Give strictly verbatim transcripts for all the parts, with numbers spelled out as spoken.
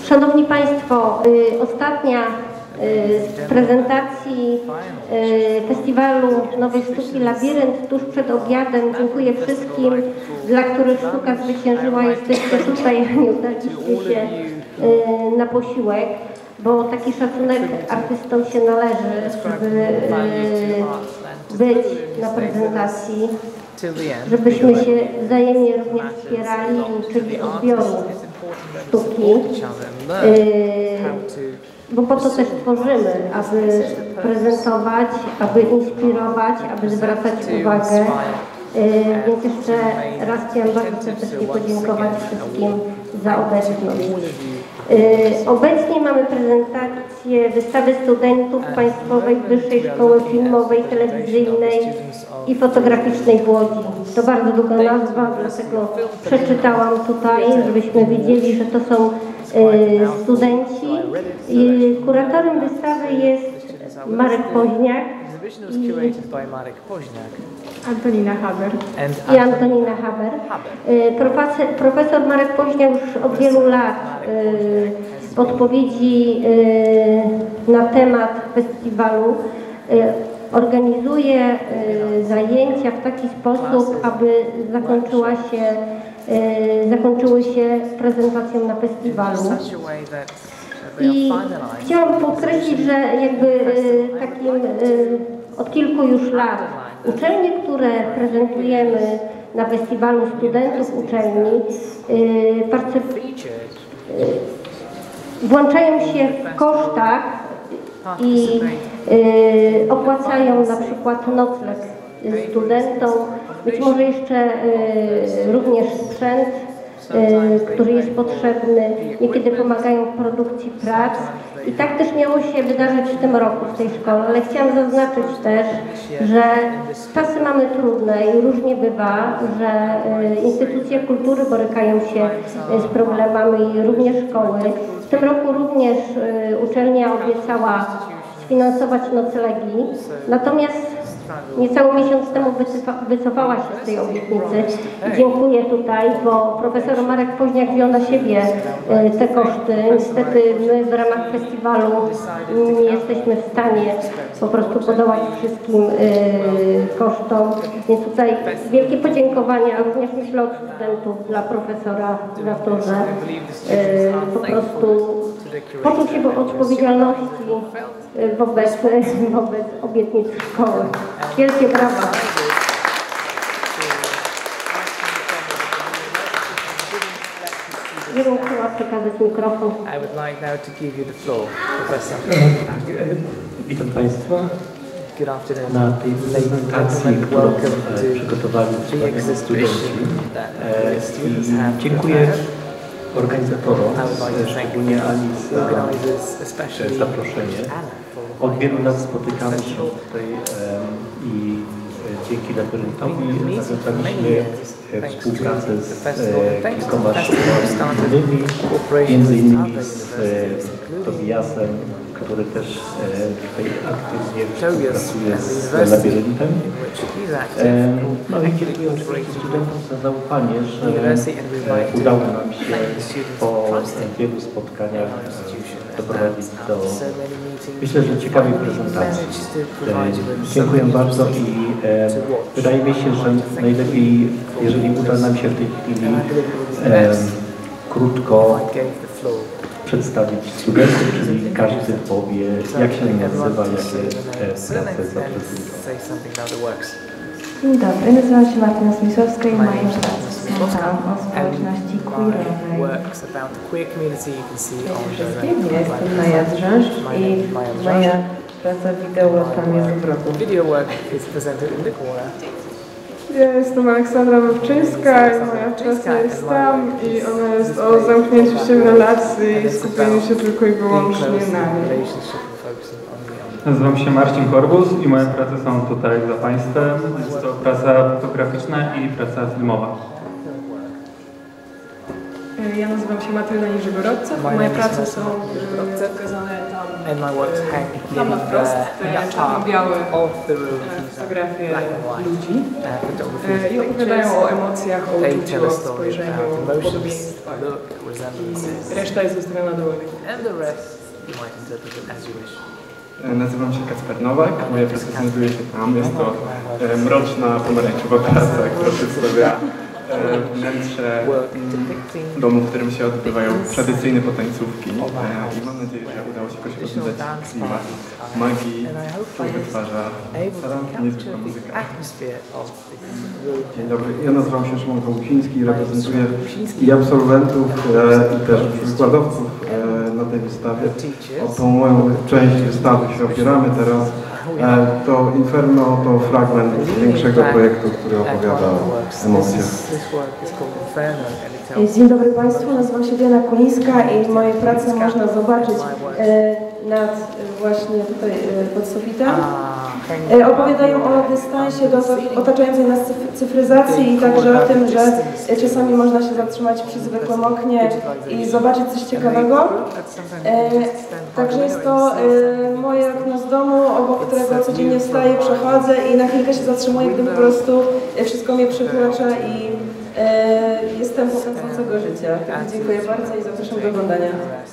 Szanowni Państwo, ostatnia z prezentacji Festiwalu Nowej Sztuki Labirynt tuż przed obiadem. Dziękuję wszystkim, dla których sztuka zwyciężyła. Jesteście tutaj, nie udaliście się na posiłek, bo taki szacunek artystom się należy, żeby być na prezentacji, żebyśmy się wzajemnie również wspierali, czyli odbioru sztuki, bo po to też tworzymy, aby prezentować, aby inspirować, aby zwracać uwagę. Więc jeszcze raz chciałam bardzo serdecznie podziękować wszystkim za obecność. Obecnie mamy prezentację wystawy studentów Państwowej Wyższej Szkoły Filmowej, Telewizyjnej i Fotograficznej w Łodzi. To bardzo długa nazwa, dlatego przeczytałam tutaj, żebyśmy wiedzieli, że to są studenci. Kuratorem wystawy jest Marek Poźniak i Antonina Haber. I Antonina Haber. Profesor, profesor Marek Poźniak już od wielu lat podpowiedzi na temat festiwalu organizuje zajęcia w taki sposób, aby zakończyła się, zakończyły się prezentacją na festiwalu. I chciałam podkreślić, że jakby takim od kilku już lat uczelnie, które prezentujemy na festiwalu studentów uczelni, włączają się w kosztach i opłacają na przykład nocleg studentom, być może jeszcze również sprzęt, który jest potrzebny, niekiedy pomagają w produkcji prac. I tak też miało się wydarzyć w tym roku w tej szkole, ale chciałam zaznaczyć też, że czasy mamy trudne i różnie bywa, że instytucje kultury borykają się z problemami, również szkoły. W tym roku również uczelnia obiecała sfinansować noclegi, natomiast niecały miesiąc temu wycofała się z tej obietnicy. Dziękuję tutaj, bo profesor Marek Poźniak wziął na siebie te koszty. Niestety my w ramach festiwalu nie jesteśmy w stanie po prostu podołać wszystkim kosztom. Więc tutaj wielkie podziękowania, a również myślę od studentów dla profesora za to, że po prostu poczuł się w odpowiedzialności wobec, wobec obietnic szkoły. Wielkie brawa. Nie wiem, czy ma przekazać mikrofon. Witam Państwa na tej prezentacji, którą przygotowali studenci. Dziękuję organizatorom, szczególnie Ali za zaproszenie. Od wielu lat spotykamy się tutaj i dzięki labiryntowi nawiązaliśmy współpracę z kilkoma szkołami, między innymi z Tobiasem, który też tutaj aktywnie współpracuje z labiryntem. No i dziękuję oczywiście studentom za zaufanie, że udało nam się po wielu spotkaniach doprowadzić do, myślę, że ciekawej prezentacji. Dziękuję bardzo i e, wydaje mi się, że najlepiej, jeżeli uda nam się w tej chwili e, krótko przedstawić studentów, czyli każdy powie, jak się nazywa, jakie prace zaprezentuje. Dzień dobry, nazywam się Martyna Smisłowska i moją pracę wspomniałam o społeczności queerowej. Wszystkim jestem Maja Drząż i moja praca wideo tam jest w rogu. Ja jestem Aleksandra Wawczyńska i moja praca jest tam i ona jest o zamknięciu się w relacji i skupieniu się tylko i wyłącznie na niej. Nazywam się Marcin Korbus i moje prace są tutaj za Państwem. Jest to praca fotograficzna i praca filmowa. Ja nazywam się Matylda Niżygorodca. Moje prace są pokazane tam and my works hang in Tam na wprost the te top czarno-białe of the room. e, These are fotografie black and white ludzi uh, photographies, e, i opowiadają o pictures. emocjach, o They uczuciu, tell a o story spojrzeniu, about o emotions, podobieństwach. look, resemblances, I reszta jest zostawiona do woli. and the rest you might interpret it as you wish. Nazywam się Kacper Nowak, moja praca znajduje się tam. Jest to e, mroczna, pomarańczowa praca, która przedstawia e, wnętrze mm, domu, w którym się odbywają tradycyjne potańcówki. E, I mam nadzieję, że udało się jakoś oddać klimat magii, który wytwarza ta niezwykła muzyka. Dzień dobry, ja nazywam się Szymon Kołusiński i reprezentuję i absolwentów e, i też wykładowców e, na tej wystawie. O tą moją część wystawy się opieramy teraz. E, to Inferno to fragment większego projektu, który opowiada o emocjach. Dzień dobry Państwu, nazywam się Diana Kulińska i moje prace można zobaczyć e, nad e, właśnie tutaj e, pod sufitem. E, opowiadają o dystansie do otaczającej nas cyf- cyfryzacji i także o tym, że e, czasami można się zatrzymać przy zwykłym oknie i zobaczyć coś ciekawego. E, także jest to e, moje okno z domu, obok którego codziennie wstaję, przechodzę i na chwilkę się zatrzymuję, gdy po prostu e, wszystko mnie przytłacza i e, jestem pokręcącego życia. Także dziękuję bardzo i zapraszam do oglądania.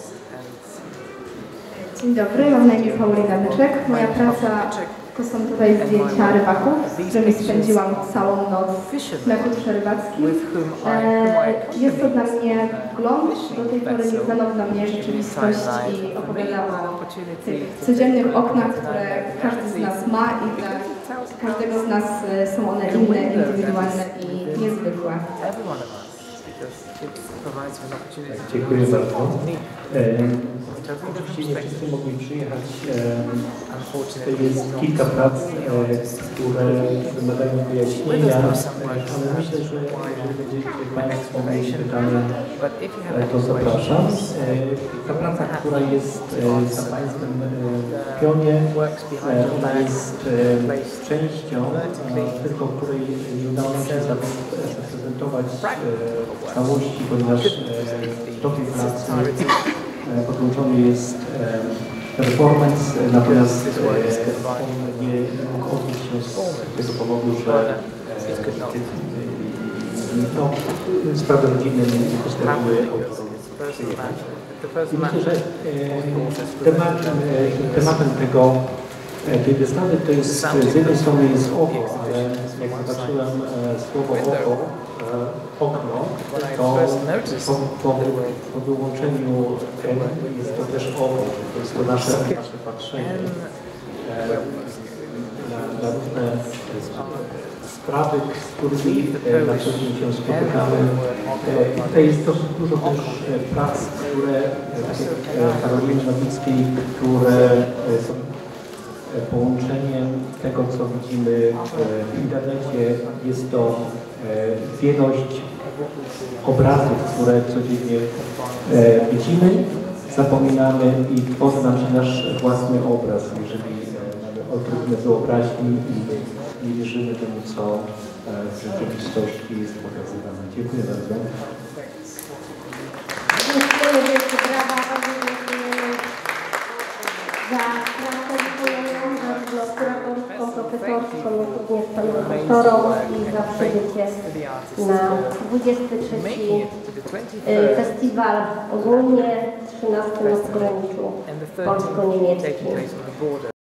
Dzień dobry, mam na imię Paulina Nyczek. Moja praca to są tutaj zdjęcia rybaków, z którymi spędziłam całą noc na kutrze rybackim. E, jest to dla mnie wgląd do tej pory nieznaną dla mnie rzeczywistość i opowiada o tych codziennych oknach, które każdy z nas ma i dla każdego z nas są one inne, indywidualne i niezwykłe. Dziękuję bardzo. E, oczywiście nie wszyscy mogli przyjechać. E, jest kilka prac, e, które wymagają wyjaśnienia, ale myślę, że jeżeli będziecie Państwo mieli pytania, to zapraszam. E, ta praca, która jest e, za Państwem e, w pionie, e, ona jest e, częścią, e, tylko której nie udało nam się zaprezentować e, całości, ponieważ e, w toku pracy e, podłączony jest e, performance, natomiast e, on nie mógł odbyć się z tego powodu, że e, no, sprawy rodzinne nie pozwoliły autorom przyjechać. I myślę, że e, tematem, e, tematem tego e, tej wystawy to jest z jednej strony jest oko, ale jak zobaczyłem e, słowo oko, e, okno, to po, po, po wyłączeniu e, jest to też oko, to jest to nasze, nasze patrzenie e, na, na różne sprawy, z którymi e, na co dzień się spotykamy. E, tutaj jest dosyć dużo też e, prac, które, e, tak jak e, Karoliny Nowickiej, które e, są połączeniem tego, co widzimy w internecie. Jest to wielość obrazów, które codziennie widzimy, zapominamy i tworzy nam się nasz własny obraz, jeżeli mamy odrobinę wyobraźni i nie wierzymy temu, co w rzeczywistości jest pokazywane. Dziękuję bardzo. Dziękuję wielkie brawa, bardzo dziękujemy za pracę wykonaną, zarówno kuratorską, profesorską, jak również panu doktorom i za przybycie na dwudziesty trzeci festiwal ogólnie, trzynasty na pograniczu polsko-niemieckim.